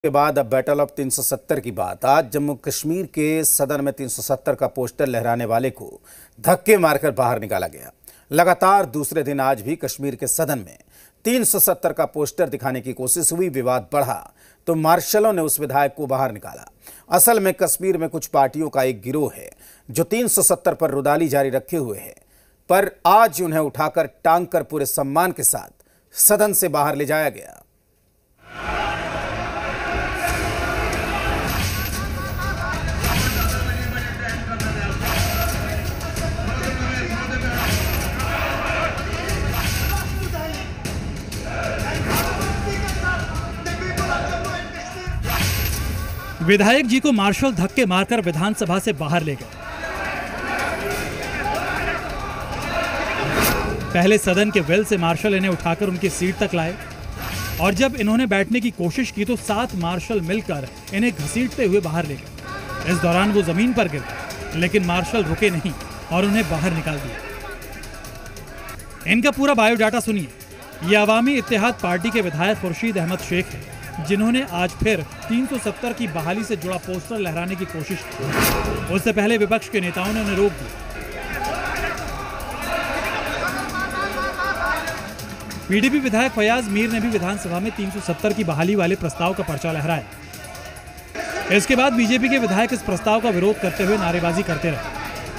के बाद अब बैटल ऑफ 370 की बात। आज जम्मू कश्मीर के सदन में 370 का पोस्टर लहराने वाले को धक्के मारकर बाहर निकाला गया। लगातार दूसरे दिन आज भी कश्मीर के सदन में 370 का पोस्टर दिखाने की कोशिश हुई। विवाद बढ़ा तो मार्शलों ने उस विधायक को बाहर निकाला। असल में कश्मीर में कुछ पार्टियों का एक गिरोह है जो 370 पर रुदाली जारी रखे हुए है, पर आज उन्हें उठाकर टांग कर पूरे सम्मान के साथ सदन से बाहर ले जाया गया। विधायक जी को मार्शल धक्के मारकर विधानसभा से बाहर ले गए। पहले सदन के वेल से मार्शल इन्हें उठाकर उनकी सीट तक लाए और जब इन्होंने बैठने की कोशिश की तो 7 मार्शल मिलकर इन्हें घसीटते हुए बाहर ले गए। इस दौरान वो जमीन पर गिर गए, लेकिन मार्शल रुके नहीं और उन्हें बाहर निकाल दिया। इनका पूरा बायोडाटा सुनिए। ये अवामी इत्तेहाद पार्टी के विधायक खुर्शीद अहमद शेख है, जिन्होंने आज फिर 370 की बहाली से जुड़ा पोस्टर लहराने की कोशिश की। उससे पहले विपक्ष के नेताओं ने उन्हें रोक दिया। पीडीपी विधायक फयाज मीर ने भी विधानसभा में 370 की बहाली वाले प्रस्ताव का पर्चा लहराया। इसके बाद बीजेपी के विधायक इस प्रस्ताव का विरोध करते हुए नारेबाजी करते रहे।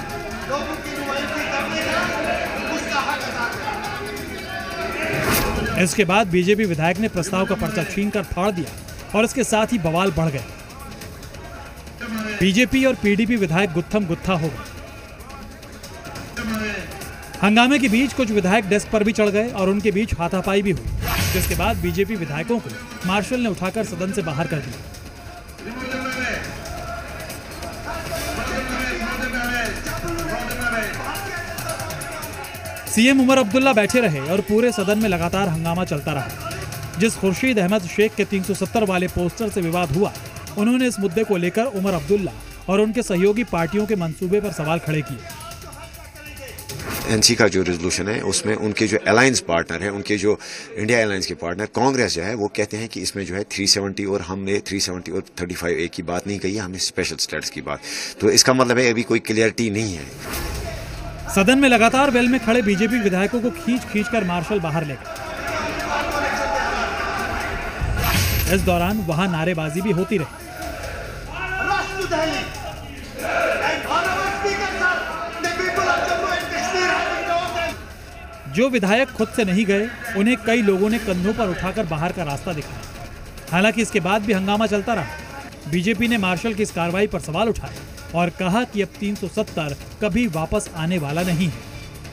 इसके बाद बीजेपी विधायक ने प्रस्ताव का पर्चा छीनकर फाड़ दिया और इसके साथ ही बवाल बढ़ गए। बीजेपी और पीडीपी विधायक गुत्थम गुत्था हो गए। हंगामे के बीच कुछ विधायक डेस्क पर भी चढ़ गए और उनके बीच हाथापाई भी हुई, जिसके बाद बीजेपी विधायकों को मार्शल ने उठाकर सदन से बाहर कर दिया। सीएम उमर अब्दुल्ला बैठे रहे और पूरे सदन में लगातार हंगामा चलता रहा। जिस खुर्शीद अहमद शेख के 370 वाले पोस्टर से विवाद हुआ, उन्होंने इस मुद्दे को लेकर उमर अब्दुल्ला और उनके सहयोगी पार्टियों के मंसूबे पर सवाल खड़े किए। एनसी का जो रेजोल्यूशन है उसमें उनके जो अलायंस पार्टनर है, उनके जो इंडिया अलायंस के पार्टनर कांग्रेस जो है, वो कहते हैं कि इसमें जो है 370 और हमने 370 और 35A की बात नहीं कही, हमने स्पेशल स्टेटस की बात। तो इसका मतलब है अभी कोई क्लियरिटी नहीं है। सदन में लगातार वेल में खड़े बीजेपी विधायकों को खींच कर मार्शल बाहर ले गए। इस दौरान वहां नारेबाजी भी होती रही। जो विधायक खुद से नहीं गए, उन्हें कई लोगों ने कंधों पर उठाकर बाहर का रास्ता दिखाया। हालांकि इसके बाद भी हंगामा चलता रहा। बीजेपी ने मार्शल की इस कार्रवाई पर सवाल उठाए और कहा कि अब 370 कभी वापस आने वाला नहीं है।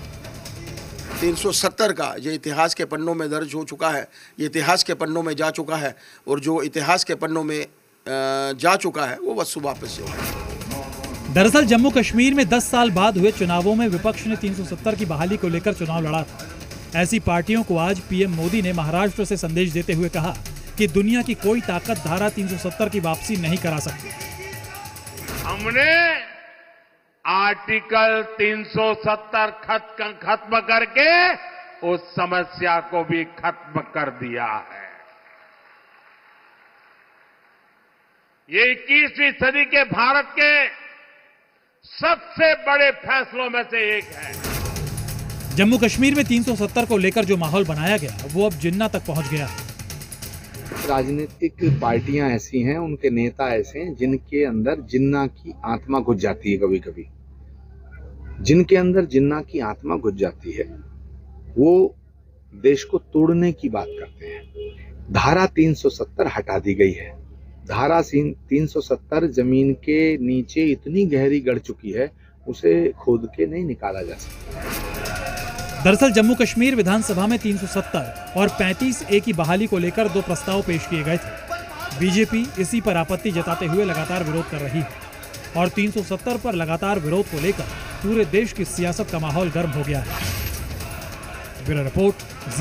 370 का ये इतिहास के पन्नों में दर्ज हो चुका है, ये इतिहास के पन्नों में जा चुका है और जो इतिहास के पन्नों में जा चुका है वो वस्तु वापस से होगा। दरअसल जम्मू कश्मीर में 10 साल बाद हुए चुनावों में विपक्ष ने 370 की बहाली को लेकर चुनाव लड़ा था। ऐसी पार्टियों को आज पीएम मोदी ने महाराष्ट्र से संदेश देते हुए कहा कि दुनिया की कोई ताकत धारा 370 की वापसी नहीं करा सकती। हमने आर्टिकल 370 खत्म करके उस समस्या को भी खत्म कर दिया है। ये 21वीं सदी के भारत के सबसे बड़े फैसलों में से एक है। जम्मू कश्मीर में 370 को लेकर जो माहौल बनाया गया वो अब जिन्ना तक पहुंच गया है। राजनीतिक पार्टियां ऐसी हैं, उनके नेता ऐसे हैं जिनके अंदर जिन्ना की आत्मा घुस जाती है। कभी कभी जिनके अंदर जिन्ना की आत्मा घुस जाती है वो देश को तोड़ने की बात करते हैं। धारा 370 हटा दी गई है। धारा 370 जमीन के नीचे इतनी गहरी गड़ चुकी है, उसे खोद के नहीं निकाला जा सकता। दरअसल जम्मू कश्मीर विधानसभा में 370 और 35A की बहाली को लेकर 2 प्रस्ताव पेश किए गए थे। बीजेपी इसी पर आपत्ति जताते हुए लगातार विरोध कर रही है और 370 पर लगातार विरोध को लेकर पूरे देश की सियासत का माहौल गर्म हो गया है। Bureau report.